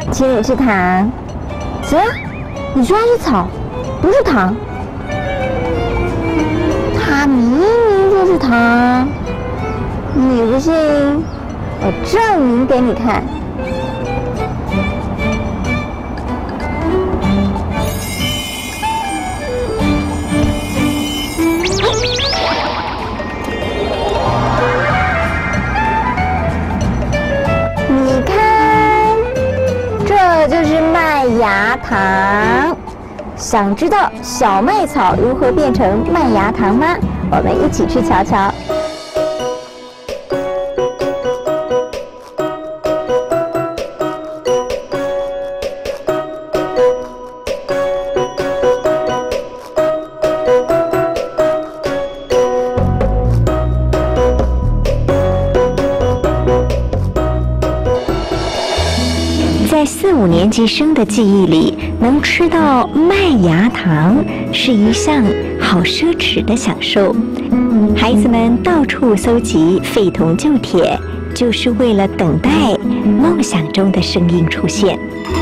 请你吃糖。什么？你说它是草，不是糖？它明明就是糖。你不信？我证明给你看。你看，这就是麦芽糖。想知道小麦草如何变成麦芽糖吗？我们一起去瞧瞧。 在4、5年级生的记忆里，能吃到麦芽糖是一项好奢侈的享受。孩子们到处搜集废铜旧铁，就是为了等待梦想中的声音出现。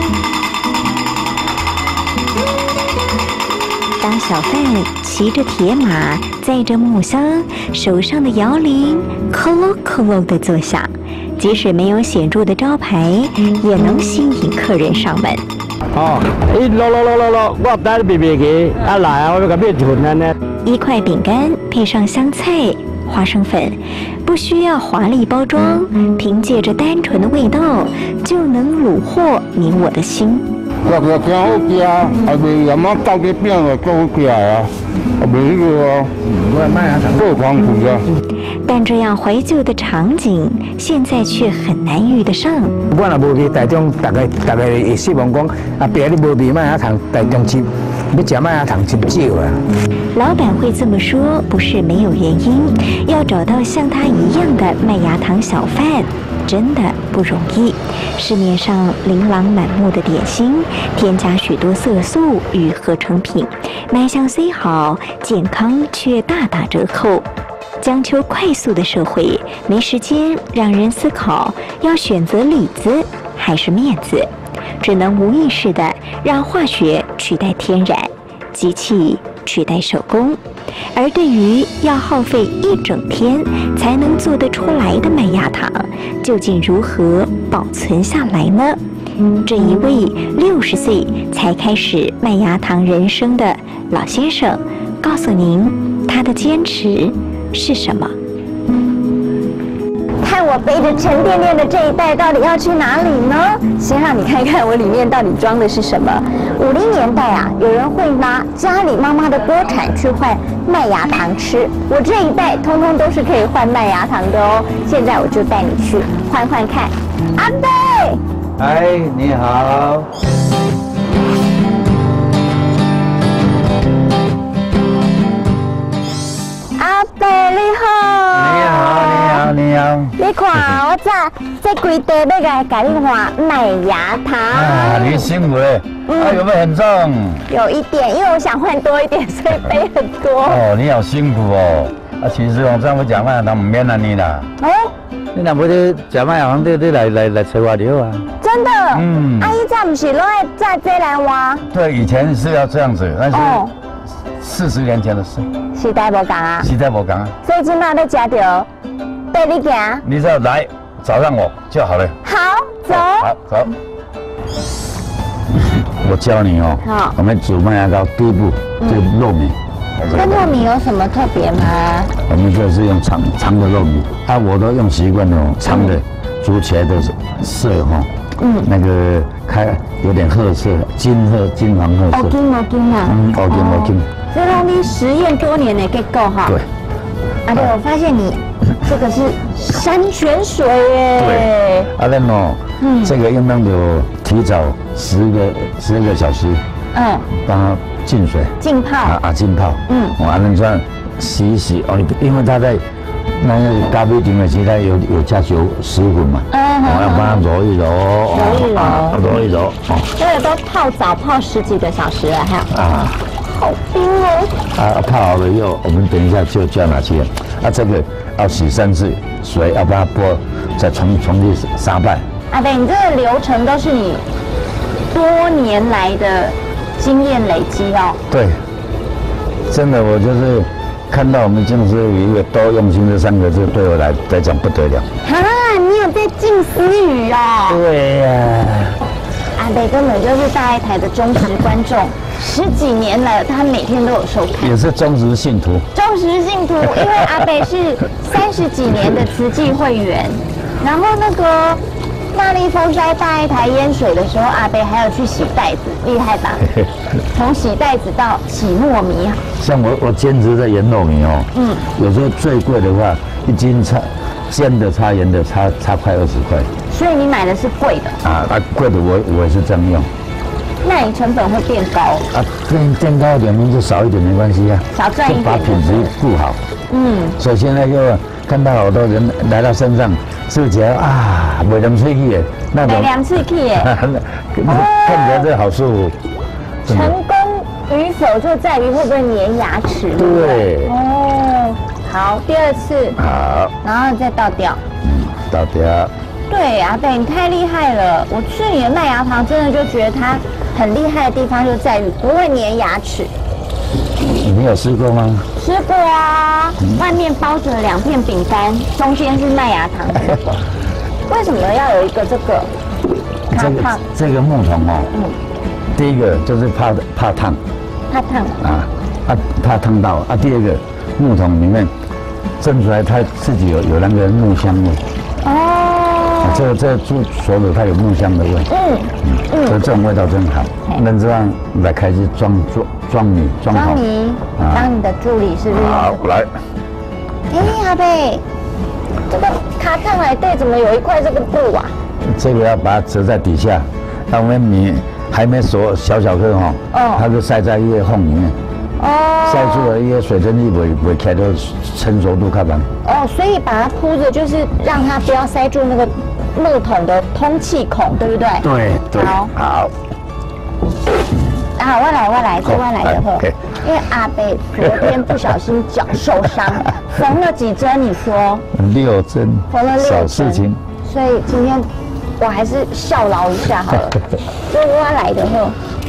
当小贩骑着铁马，载着木箱，手上的摇铃咯咯咯咯地作响。即使没有显著的招牌，也能吸引客人上门。 哦，我带你别去，来啊，我要给你存呢。 一块饼干配上香菜、花生粉，不需要华丽包装，凭借着单纯的味道，就能虏获你我的心。 真好吃啊！后面有乜豆鸡饼又都好吃啊！后面呢個我賣下糖都광苦啊！ 但这样怀旧的场景，现在却很难遇得上。 我若无去台中，大概会希望讲，啊，别你无味麦芽糖，台中吃要吃麦芽糖真少啊。 老板会这么说，不是没有原因。要找到像他一样的麦芽糖小贩，真的不容易。市面上琳琅满目的点心，添加许多色素与合成品，卖相虽好，健康却大打折扣。讲求快速的社会，没时间让人思考要选择里子还是面子，只能无意识地让化学取代天然，机器取代手工。而对于要耗费一整天才能做得出来的麦芽糖，究竟如何保存下来呢？这一位60岁才开始麦芽糖人生的老先生，告诉您他的坚持是什么？ 看我背着沉甸甸的这一袋到底要去哪里呢？先让你看看我里面到底装的是什么。50年代啊，有人会拿家里妈妈的锅铲去换麦芽糖吃，我这一袋通通都是可以换麦芽糖的哦。现在我就带你去换换看。阿贝， 哎，你好。 阿伯你好， 你好。 你看我这规袋要给你换麦芽糖。 啊，你辛苦了。有没有很重？ 有一点，因为我想换多一点，所以背很多。 哦，你好辛苦哦。其实我这样讲麦芽糖唔免啊你啦。哦。你若要咧食麦芽糖，你来找我就好啊。真的？ 阿姨这不是拢会在这来挖？ 对，以前是要这样子，但是40年前的事。 时代无同啊。 时代无同啊。 所以今麦要吃到带你行。 你只要来找上我就好了。 好，走。 好，走。我教你哦。好。我们煮麦芽糕第一步就是糯米。 跟糯米有什么特别吗？ 我们就是用长的糯米，我都用习惯那种长的，煮起来的色哈，那个有点褐色，金黄褐色。 金啊。 金。 这让你实验多年的结果哈。 对。 对，我发现你这个是山泉水耶。 对。这个应当有提早10个小时。帮它浸水、 浸泡浸泡。完了算洗一洗哦，因为它在那个咖啡店的时候，它有加10分嘛。我要帮它揉一揉，揉一揉。 这个都泡澡泡10几个小时了，还有好冰哦。 泡好了以后，我们等一下就要拿去。这个要洗3次，水要把它剥，再重新3瓣。 对，你这个流程都是你多年来的经验累积哦。 对，真的，我就是看到我们敬思语一个多用心这3个字，对我来讲不得了。 哈，你有在静思语哦？ 对呀。 阿伯根本就是大爱台的忠实观众，10几年了，他每天都有收看， 也是忠实信徒。 忠实信徒，因为阿伯是30几年的慈济会员，然后那个大力风灾大爱台淹水的时候，阿伯还有去洗袋子，厉害吧？从洗袋子到洗糯米。 像我兼职在盐糯米哦，有时候最贵的话，1斤煎的差盐的差快20块。 所以你买的是贵的啊，贵的我也是这样用。 那你成本会变高啊？变高一点，就少一点没关系啊， 少赚一点， 把品质顾好。所以现在就看到好多人来到山上，是不是觉得啊，没凉脆气耶？那种没凉脆气耶， 看起来这好舒服。 成功与否就在于会不会粘牙齿。 对。 哦，好，第2次。 好。 然后再倒掉。 倒掉。 对，阿伯你太厉害了！我吃你的麦芽糖，真的就觉得它很厉害的地方就在于不会粘牙齿。 你有试过吗？ 吃过啊，外面包着2片饼干，中间是麦芽糖。为什么要有一个这个？ 这个木桶哦，第一个就是怕烫， 怕烫怕烫到啊。第2个木桶里面蒸出来，它自己有那个木香味。这猪手指它有木香的味，所以这种味道真好。那这样来开始装米，装好。 当你的助理是不是？ 好，来。 阿伯，这个卡烫来对，怎么有一块这个布啊？ 这个要把它折在底下，让我们米还没熟，小颗哈，它就塞在一个缝里面。塞住了一些水蒸气会开到成熟度看板。 所以把它铺着，就是让它不要塞住那个木桶的通气孔，对不对？ 对。好。 我来的呵。因为阿伯昨天不小心脚受伤，缝了几针？你说 ？6针。 缝了6针。 小事情。 所以今天我还是效劳一下好了。我来的呵。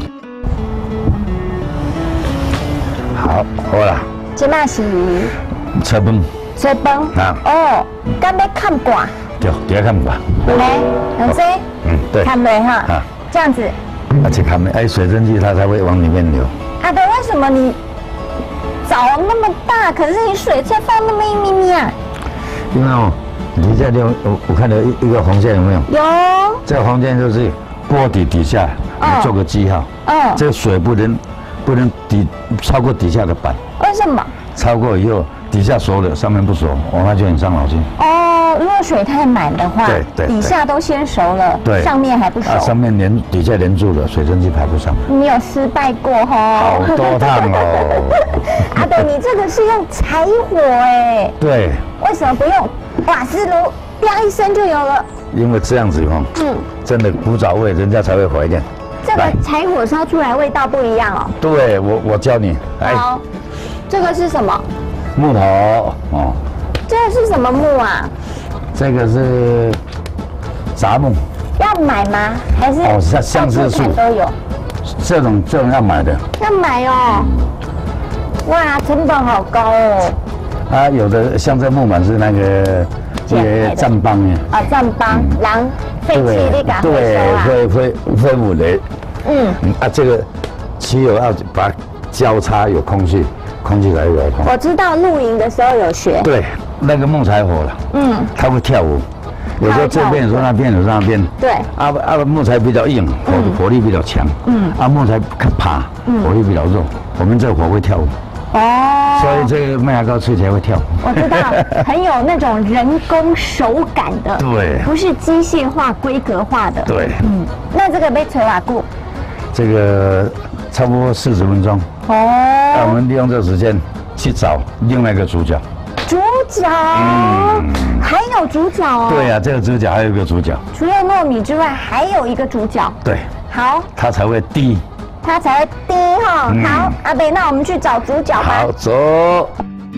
好， 好啦。 这嘛是吹饭啊。敢要看挂？ 对，底下看挂。 来，用这。 对。 看没哈？这样子。 去看没？水蒸气它才会往里面流。 阿伯，为什么你澡那么大，可是你水才放那么一咪咪啊？ 因为底下我看到一个红线有没有？ 有。 这个红线就是锅底下，你做个记号。这个水不能超过底下的板。 为什么？ 超过以后底下熟了，上面不熟，那就很伤脑筋。 如果水太满的话， 对， 底下都先熟了， 对， 上面还不熟。 上面底下连住了，水蒸气排不上。 你有失败过好多趟哦。 阿伯，你这个是用柴火哎？ 对。 为什么不用瓦斯炉？啪一声就有了。 因为这样子真的古早味，人家才会怀念。 这个柴火烧出来味道不一样哦。 对，我教你。 好，这个是什么？ 木头这个是什么木啊？ 这个是杂木。 要买吗？还是橡子树都有？ 这种要买的。 要买哦。哇，成本好高哦。 有的像这木板是那个站帮的。 站帮，人废弃你给它回收啊？ 对，会污的。这个漆油要把它交叉有空气才会流通。 我知道露营的时候有学。 对，那个木柴火了，它会跳舞，有时候这边有时候那边有时候那边。 对。 木材比较硬，火力比较强。木材爬，火力比较弱，我们这火会跳舞。所以这个麦芽糕吃起来会跳。 我知道，很有那种人工手感的。 对。 不是机械化、规格化的。 对。 那这个被吹瓦固？ 这个差不多40分钟。我们利用这个时间去找另外一个主角。 主角？还有主角哦？ 对呀，这个主角还有一个主角。 除了糯米之外，还有一个主角。 对。 好。 它才会低。 它才会低哈。好，阿伯，那我们去找主角吧。 好，走。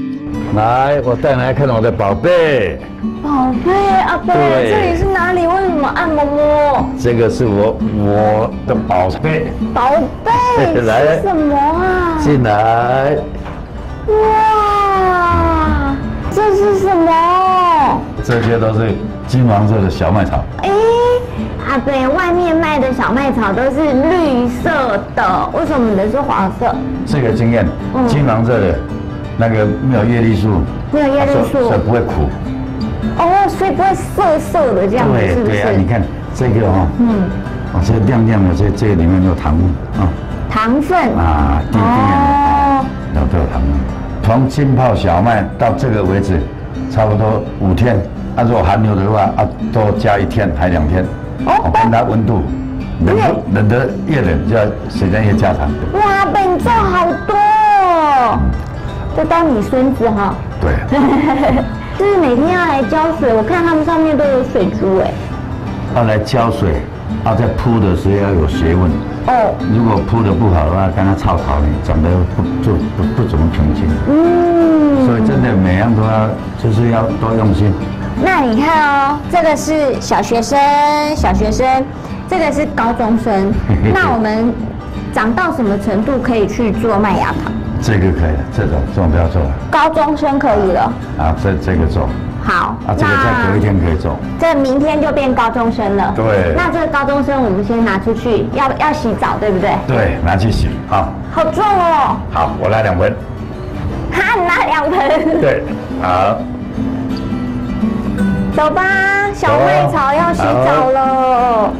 来，我带你来看我的宝贝。 宝贝，阿伯， 对这里是哪里？为什么按摩摩？ 这个是我的宝贝。 宝贝来是什么啊？ 进来。 哇，这是什么？ 这些都是金黄色的小麦草。 哎，阿伯，外面卖的小麦草都是绿色的，为什么你的是黄色？ 这个经验，金黄色的，那个没有叶绿素， 没有叶绿素， 所以不会苦。 哦，所以不会涩涩的这样子，是不是？ 对啊，你看这个哦，这个亮亮的，这个里面有糖分啊， 糖分啊，滴滴的，都有糖分。从浸泡小麦到这个为止，差不多5天。如果含牛的话，多加1天还2天。我看它温度，冷得越冷，就要时间越加长。 哇，本做好多哦，就当你孙子哈。 对。 就是每天要来浇水，我看他们上面都有水珠哎。 要来浇水，在铺的时候要有学问。哦。如果铺的不好的话，跟它草草呢，长得不怎么平均。所以真的每样都要，就是要多用心。 那你看哦，这个是小学生，这个是高中生。那我们长到什么程度可以去做麦芽糖？ 这个可以了，这种不要做了。 高中生可以了。 这个做。 好。 这个再隔1天可以做。 这明天就变高中生了。 对。 那这个高中生我们先拿出去，要洗澡，对不对？ 对，拿去洗啊。 好重哦。 好，我拿2盆。 哈，你拿2盆。 对，好。 走吧，小麦草要洗澡了。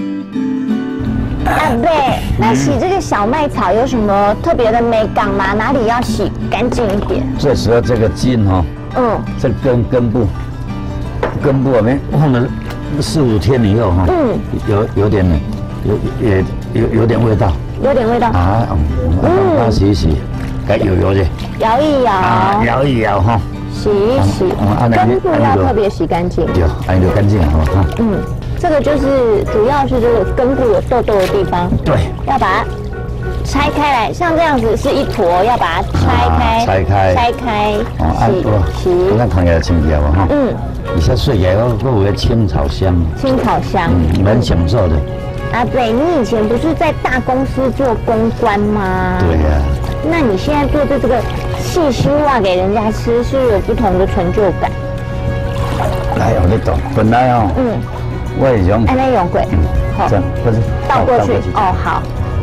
阿伯，那洗这个小麦草有什么特别的美感吗？哪里要洗干净一点？ 最主要这个茎哈，这根部我们放了4、5天以后哈，有点味道， 有点味道啊，把它洗一洗，该油的， 摇一摇， 摇一摇哈， 洗一洗，根部要特别洗干净， 有，按留干净好不好？ 这个就是主要是这个根部有痘痘的地方， 对， 要把它拆开来，像这样子是一坨，要把它拆开，洗。我看看起来清洁吧哈。一下睡起来会有青草香，蛮享受的。阿伯，你以前不是在大公司做公关吗？ 对呀。 那你现在做这个细心袜给人家吃，是有不同的成就感。 来，我你懂，本来哦。我也用， 那用过， 这不是倒过去哦，好。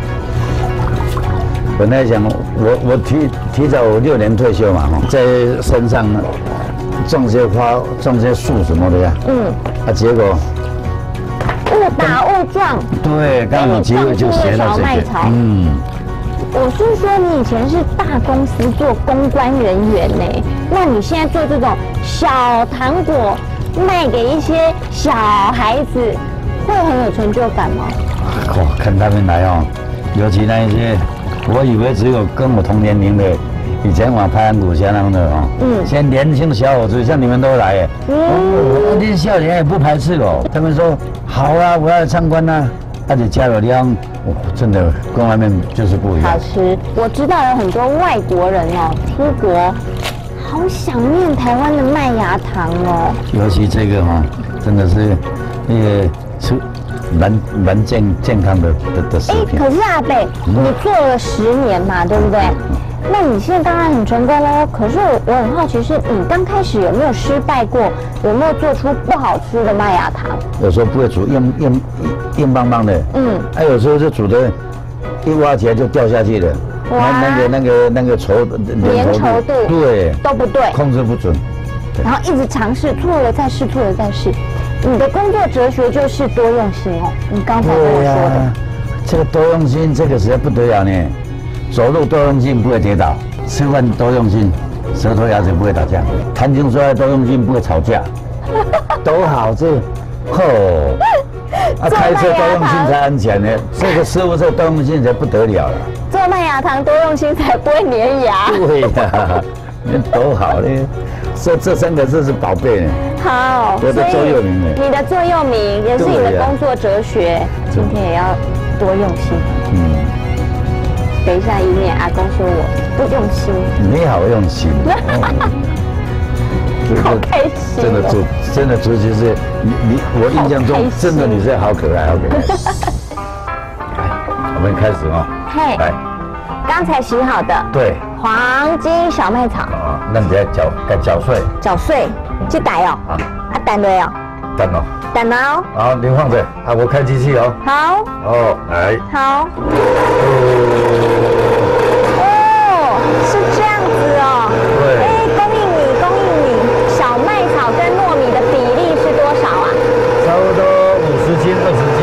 本来想我提早6年退休嘛，在山上种些花、种些树什么的呀，结果误打误撞， 对，刚好有机会就学到这个， 我是说，你以前是大公司做公关人员呢，那你现在做这种小糖果？卖给一些小孩子，会很有成就感吗？ 看他们来哦，尤其那一些，我以为只有跟我同年龄的，以前我拍安古香那样的哦，现在年轻的小伙子像你们都来耶，那少年也不排斥哦，他们说好啊，我要来参观呐，而且加了量，真的跟外面就是不一样。 好吃，我知道有很多外国人哦，出国。好想念台湾的麦芽糖哦， 尤其这个哈，真的是那个是蛮健康的食品。 可是阿伯，你做了10年嘛，对不对？那你现在当然很成功喽。可是我很好奇，是你刚开始有没有失败过？有没有做出不好吃的麦芽糖？ 有时候不会煮，硬邦邦的。有时候就煮的，一挖起来就掉下去了。那个粘稠度，对， 都不对， 控制不准， 然后一直尝试，错了再试。你的工作哲学就是多用心哦。你刚才跟我说的， 这个多用心，这个实在不得了呢。走路多用心不会跌倒，吃饭多用心，舌头牙齿不会打架，谈情说爱多用心不会吵架，都好这，开车多用心才安全呢。这个师傅这多用心才不得了了。 做麦芽糖多用心才不会粘牙。 对呀，那多好呢！这3个字是宝贝呢。 好， 我的座右铭呢？ 你的座右铭也是你的工作哲学。今天也要多用心。等一下，以免阿公说我不用心。 你好用心。 好开心、 真的真的竹其实我印象中真的女生好可爱，好可爱。我们开始啊， 嘿， 来， 刚才洗好的， 对， 黄金小麦草， 啊，那你再搅碎， 搅碎，去打哦， 啊， 蛋对哦， 蛋哦， 蛋哦， 好，您放着，啊，我开机器哦， 好， 哦，来， 好，哦，是这样子哦， 对哎，供应你，小麦草跟糯米的比例是多少啊差不多50斤、20斤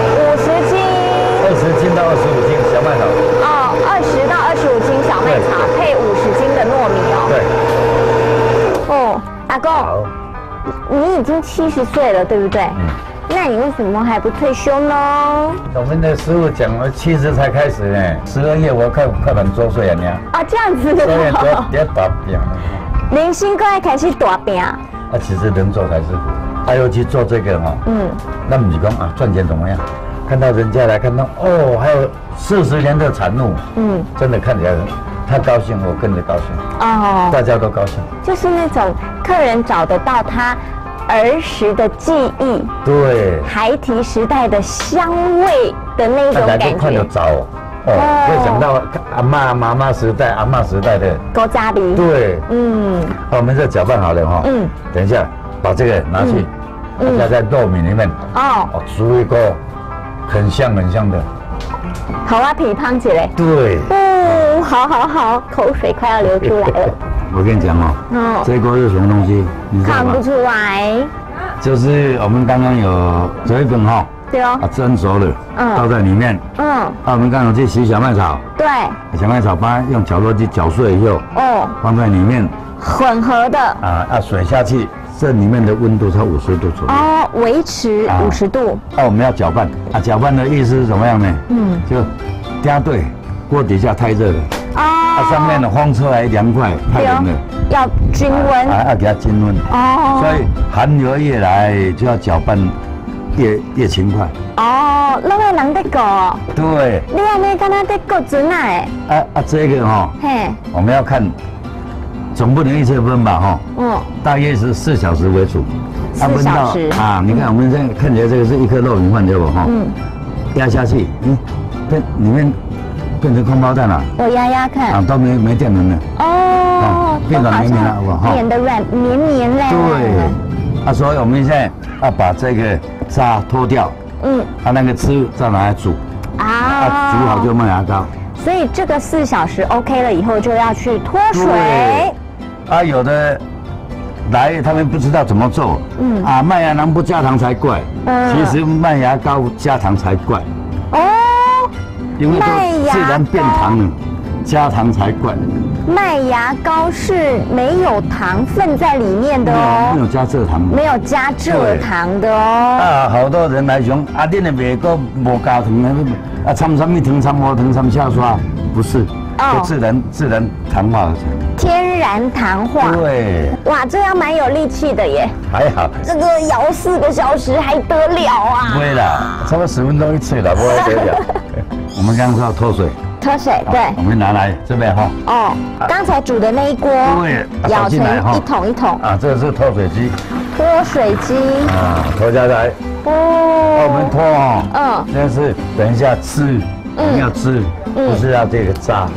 ？50斤。 ，20斤到25斤小麦草， 哦，20到25斤小麦草配50斤的糯米哦。 对， 哦，阿公， 好， 你已经70岁了，对不对？那你为什么还不退休呢？ 我们的师傅讲了，70才开始呢，12月我快满周岁了呢， 啊，这样子所以的。 别打表了。 零星哥开始大病。 啊，其实能做才是，尤其做这个哈，那不是讲啊赚钱怎么样？看到人家来看到哦，还有40年的产物，真的看起来他高兴，我跟着高兴， 哦， 大家都高兴。 就是那种客人找得到他儿时的记忆， 对， 孩提时代的香味的那种大家感觉。 都看得着哦，会想到妈妈时代、阿嬷时代的。 勾扎鼻。 对，好，我们这搅拌好了哈，等一下把这个拿去，加在糯米里面， 哦， 煮一个很香的。 好啊，皮胖起来。 对， 好，口水快要流出来了。 我跟你讲哦，这个是什么东西？你知道吗看不？出来。 就是我们刚刚有这一份哈， 对哦。 蒸熟了，倒在里面。我们刚刚有去洗小麦草， 对。 小麦草把它用绞肉机搅碎以后，放在里面， 混合的。 水下去，这里面的温度才50度左右。 哦，维持50度。 我们要搅拌，搅拌的意思是怎么样呢？就压对，锅底下太热了，上面的风出来凉快，太冷了。 要均温， 要给它均温。所以寒流越来就要搅拌越勤快。 拢爱人在搞。 对。 你安尼敢若在搞船啊？ 这个哈，我们要看，总不能一切分吧哈。大约是4小时为主。 4小时。 你看我们现在看起来这个是1颗糯米饭对不哈？压下去，里面变成空包蛋了。 我压看。 都没电轮了。变软绵绵了，好不好？ 绵的软绵嘞。 对。所以我们现在要把这个渣脱掉。那个汁再拿来煮。煮好就麦芽膏。 所以这个4小时 OK 了以后，就要去脱水。 有的来他们不知道怎么做。麦芽糖不加糖才怪。其实麦芽膏加糖才怪。因为都自然变糖了，加糖才怪。 麦芽膏是没有糖分在里面的哦， 没有加蔗糖， 没有加蔗糖的哦。 好多人来讲，恁的卖个无加糖，掺什么糖，掺无糖，掺下刷，不是，就自然糖化而成。 天然糖化。 对。 哇，这样蛮有力气的耶。 还好。 这个摇4个小时还得了啊？ 不会啦，差不多10分钟一次了，不会得了。我们刚刚说要脱水。脱水，对。我们拿来这边哈。 刚才煮的那一锅。对。舀成一桶一桶。 这个是脱水机。 脱水机。 脱下来。我们脱这是等一下吃，我们要吃，不是要这个渣。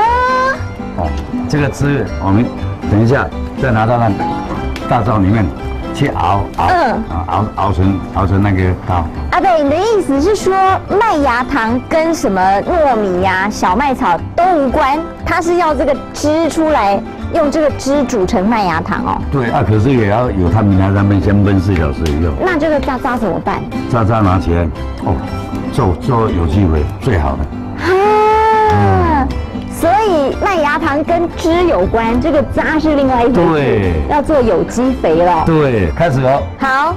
这个汁我们等一下再拿到那大灶里面去熬，熬成那个膏。 阿伯，你的意思是说麦芽糖跟什么糯米呀、小麦草都无关，它是要这个汁出来，用这个汁煮成麦芽糖哦。 对可是也要有它米芽上面先焖4小时以后。 那这个渣渣怎么办？ 渣拿起来，做有机肥最好的。 所以麦芽糖跟汁有关，这个渣是另外一回事。对，要做有机肥了。 对，开始哦。 好。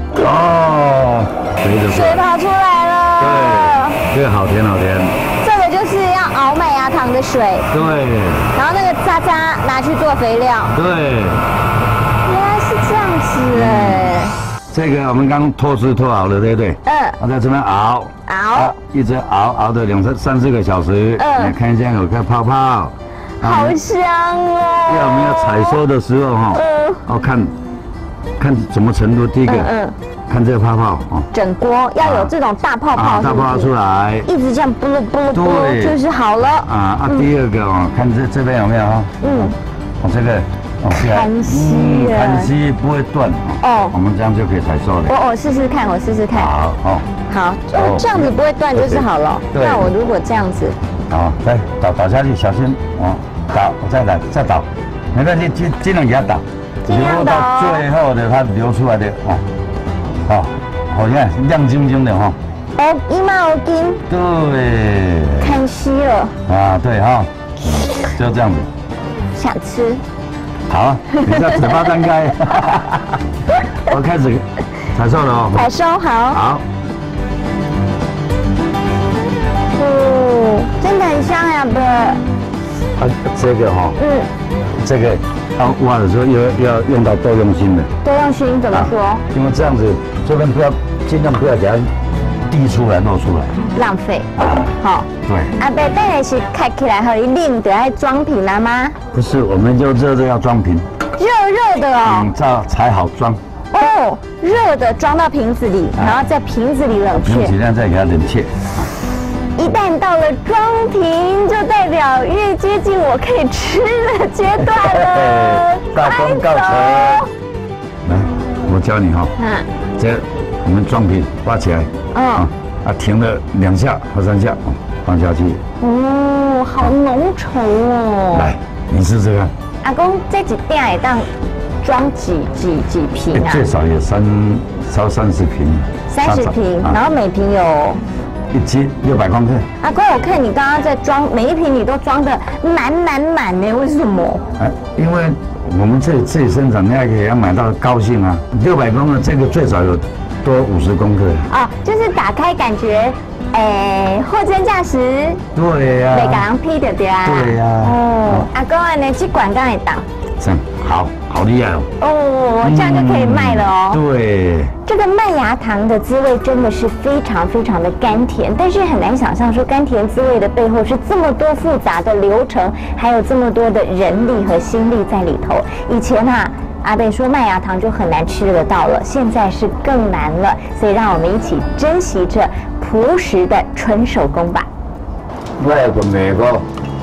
水跑出来了。 对，这个好甜。 这个就是要熬麦芽糖的水。对。然后那个渣拿去做肥料。对。原来是这样子哎。 这个我们刚脱汁脱好了，对不对？在这边熬，一直熬的2、3、4个小时。你看一下有个泡泡。 好香哦！ 要没有采收的时候哈，哦看什么程度，第一个，看这个泡泡哦， 整锅要有这种大泡泡， 大泡泡出来， 一直这样啵噜啵噜啵噜就是好了。 第二个哦，看这边有没有哈？这个。 康熙， 康熙不会断哦，我们这样就可以采收了。 我试试看，好，这样子不会断就是好了。那我如果这样子， 好，再倒下去，小心哦，倒，再倒，没关系，尽量给它倒，留到最后的它流出来的哦，好像亮晶晶的哈。 一毛金。 对。 康熙了。 对哈，就这样子。 想吃。 好，你在嘴巴张开，我开始采收了哦。 采收好。 好。 真的很香呀，不？ 这个哈，这个挖的时候要用到多用心的。 多用心怎么说？ 因为这样子，这边尽量不要给它滴出来、漏出来， 浪费。好。 对。 阿伯，当然是开起来后一拎得要装瓶了吗？ 不是，我们就热要装瓶。 热的哦。 这样才好装。 热的装到瓶子里，然后在瓶子里冷却。 瓶子再给它冷却。 一旦到了装瓶，就代表越接近我可以吃的阶段了。 大功告成。来，我教你哈。这我们装瓶挖起来。停了2下或3下，放下去。 好浓稠哦。 来，你试试看。 阿公，这几店也当装几瓶啊？ 最少也30瓶。 30瓶，然后每瓶有 1斤600公克。 阿公，我看你刚刚在装，每一瓶你都装的满呢，为什么？ 因为我们自己生产，你还可以要买到高兴啊。600公克，这个最少有多50公克。 就是打开感觉，货真价实。 对呀。 每个人批的对啊。 对呀。 阿公啊，你去管刚才当。 这样好厉害哦。这样就可以卖了哦。 对。 这个麦芽糖的滋味真的是非常非常的甘甜，但是很难想象说甘甜滋味的背后是这么多复杂的流程，还有这么多的人力和心力在里头。以前阿伯说麦芽糖就很难吃得到了，现在是更难了，所以让我们一起珍惜这朴实的纯手工吧。 我混美国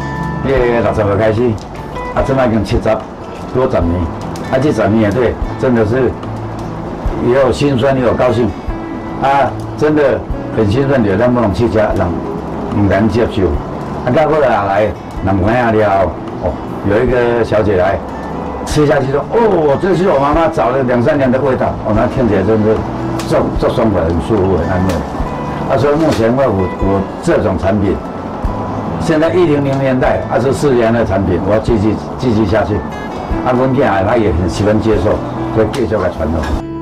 ，60岁开始，现在已经70多10年，这10年对，真的是也有心酸也有高兴，真的很兴奋，有咱不能去家，人不敢接受。到后来人关下了，有一个小姐来。吃下去说这是我妈妈找了2、3年的味道，那听起来真是这爽快，很舒服，很安慰。所以目前我这种产品，现在100年代24年的产品，我要继续下去。阮囝他也很喜欢接受，所以继续来传承。